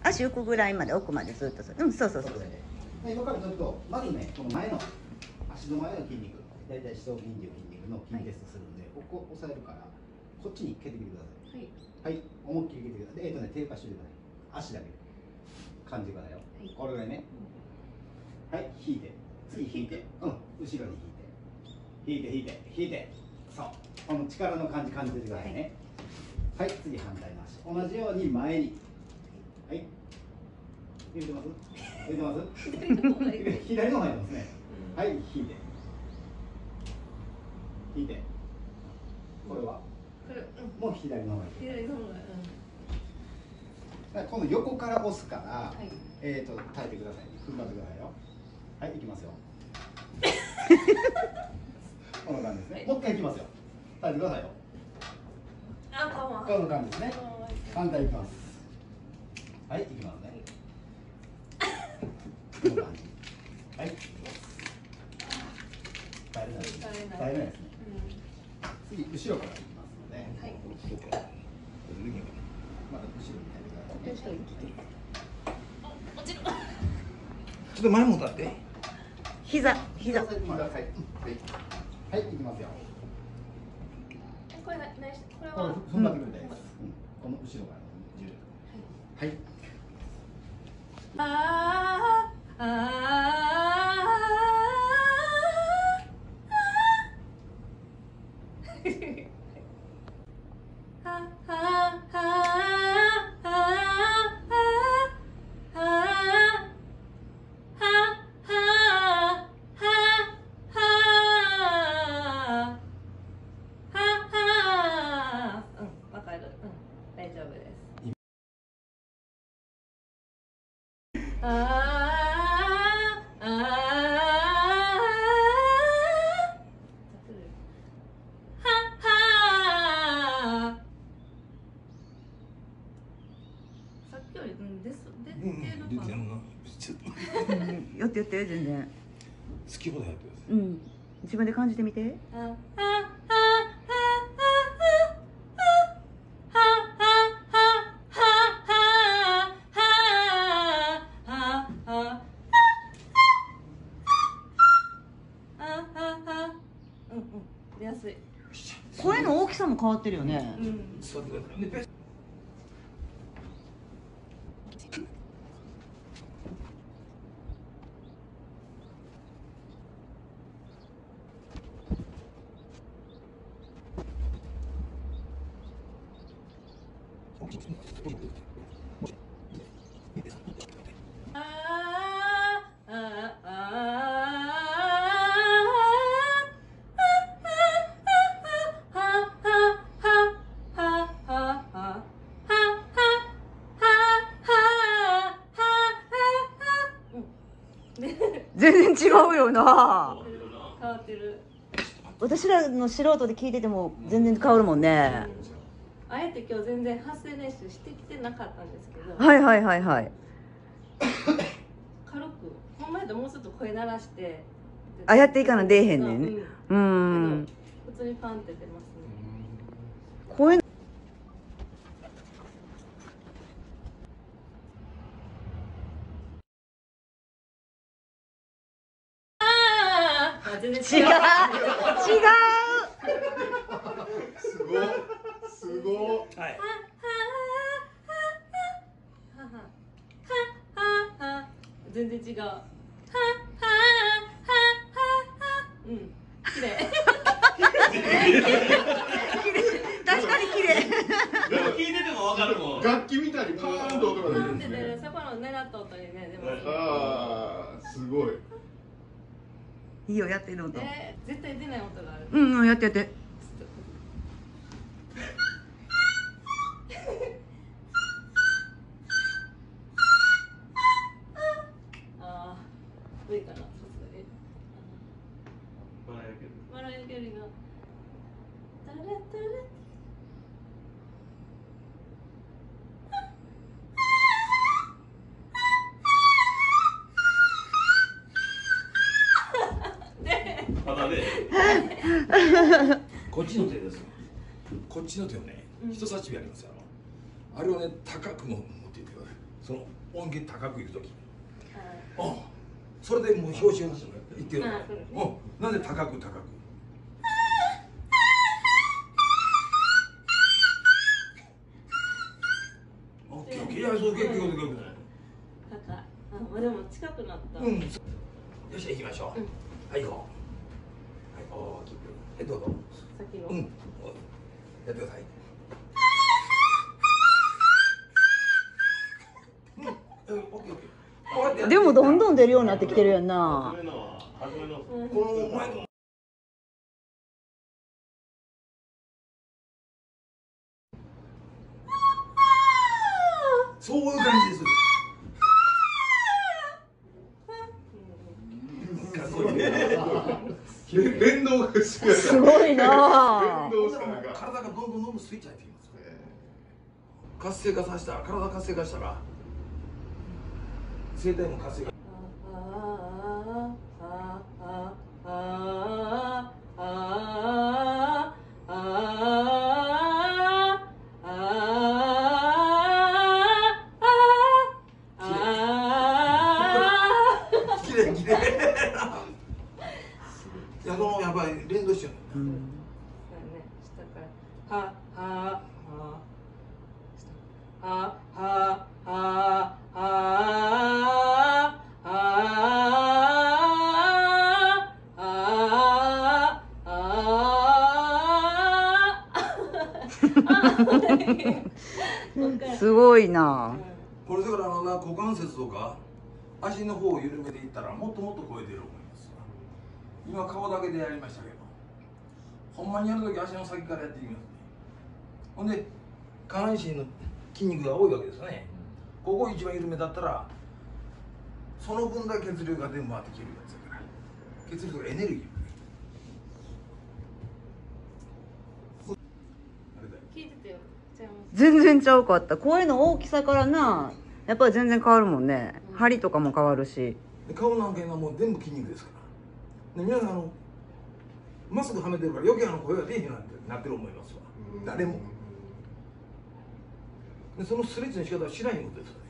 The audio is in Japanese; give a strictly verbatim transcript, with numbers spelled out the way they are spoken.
足浮くぐらいまで奥までずっとそう、うん、そうそうそう。 今からちょっとまずね、この前の足の前の筋肉、大体四頭筋っていう筋肉の筋テストするんで、ここ押さえるからこっちに蹴ってきてください。はい、はい、思いっきり蹴ってください。えっとね、低下してください。足だけ感じからよ。これぐらいね。はい、引いて、次引いて、うん、後ろに引いて、引いて引いて引いて、そう、この力の感じ感じてくださいね。はい、次反対の足、同じように前に。はい、入れてます入れてます左の方入れますね。はい、引いて引いて、これはもう左の方がいい。左の方が、うん、この横から押すから、はい、えっと耐えてください。踏ん張ってくださいよ。はい、いきますよ。この感じですね。もう一回いきますよ。耐えてくださいよ。あ、この感じですね。反対いきます。はい、いきますね。この感じ。はい。耐えれないです。耐えれないですね。次後ろからいきますので。はい。また後ろに耐えてください。落ちる。ちょっと前も立って。 膝、膝。 はい。はい、いきますよ。これ、これは。踏ん張ってくれたいです。この後ろから。はい。ああ。ああ。 やってやって全然。 好き放題やってください。 うん。自分で感じてみて。 出やすい。 声の大きさも変わってるよね。 うん。 座ってください。 全然違うよな。 変わってる。 私らの素人で聞いてても全然変わるもんね。 あえて今日全然発声練習してきてなかったんですけど。 はいはいはいはい。 軽く、ほんまやともうちょっと声鳴らして。 あ、やっていかな出えへんねんね。うん。 普通にパンって出ますね。 声。 全然違う。違う。 違う。 すごい。すごい。 はい。 全然違う。うん。綺麗。 確かに綺麗。 でも聞いててもわかるもん。 楽器みたいにパーンと音が出るんですでね。 そこの狙った音にね、でも。 ああ、すごい。 いいよ、やってる音。 えー、絶対出ない音がある。 うんうん、やってやって。 ああ、上かな、さすがに。 マライアキャリー。 マライアキャリーが。タラタラ。 まだね。こっちの手です。こっちの手をね、人差し指ありますよ。あれをね、高くも持っていってください。 その音源高くいくとき、うん、それでもう表紙を言ってるの、うん、なんで高く高くオッケーオッケー、いや、そう結構結構結構高い。あ、でも近くなった。 うん、よし、行きましょう、うん、はい行こう、はい、大きく、はい、どうぞ先の、 うん、やってください。 でもどんどん出るようになってきてるやんな。 そういう感じです。かっこいいね。連動がすごいな。 体がどんどんどんどんスイッチ入ってきます。活性化させたら、体活性化したら声帯も活性化。きれいきれい。いや、そのやっぱり連動してる。うん。 下からははははははすごいな。 これだからあのな、股関節とか足の方を緩めていったらもっともっと超えてると思います。今顔だけでやりましたけど、ほんまにやるとき足の先からやっていきますね。ほんで下半身の筋肉が多いわけですよね。ここ一番緩めだったらその分だけ血流が全部回ってきるやつだから、血流とかエネルギー聞いてたよ。 全然ちゃうかった。声の大きさからな、やっぱり全然変わるもんね。うん、張りとかも変わるし。 で顔なんかいうのはもう全部筋肉ですから。で皆さんあのマスクはめてるから余計あの声が出えへんなんてなってる思いますわ。誰も。でそのストレッチの仕方は知らへんことですから。